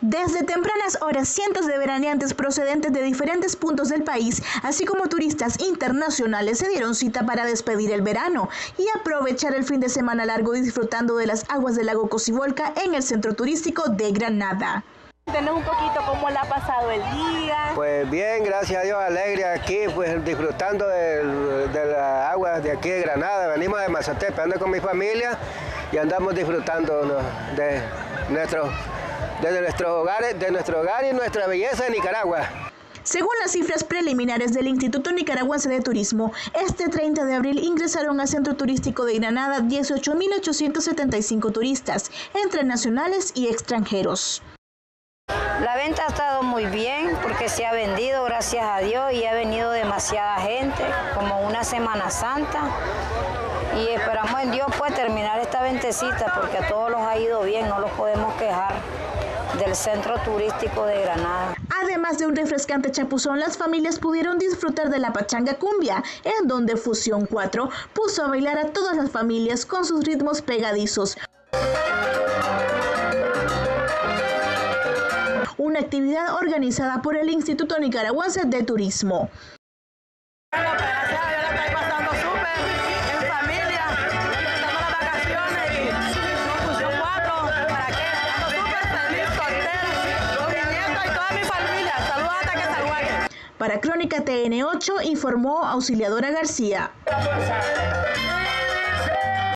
Desde tempranas horas, cientos de veraneantes procedentes de diferentes puntos del país, así como turistas internacionales, se dieron cita para despedir el verano y aprovechar el fin de semana largo disfrutando de las aguas del lago Cocibolca en el centro turístico de Granada. Cuéntenos un poquito cómo le ha pasado el día. Pues bien, gracias a Dios, alegre aquí, pues disfrutando de las aguas de aquí de Granada. Venimos de Mazatepe, ando con mi familia y andamos disfrutando, ¿no?, de nuestro hogar y nuestra belleza de Nicaragua. Según las cifras preliminares del Instituto Nicaragüense de Turismo, este 30 de abril ingresaron al centro turístico de Granada 18.875 turistas, entre nacionales y extranjeros. La venta ha estado muy bien porque se ha vendido, gracias a Dios, y ha venido demasiada gente, como una Semana Santa. Y esperamos en Dios pues terminar esta ventecita porque a todos los ha ido bien, no los podemos quejar del centro turístico de Granada. Además de un refrescante chapuzón, las familias pudieron disfrutar de la pachanga cumbia, en donde Fusión 4 puso a bailar a todas las familias con sus ritmos pegadizos. Una actividad organizada por el Instituto Nicaragüense de Turismo. Para Crónica TN8 informó Auxiliadora García.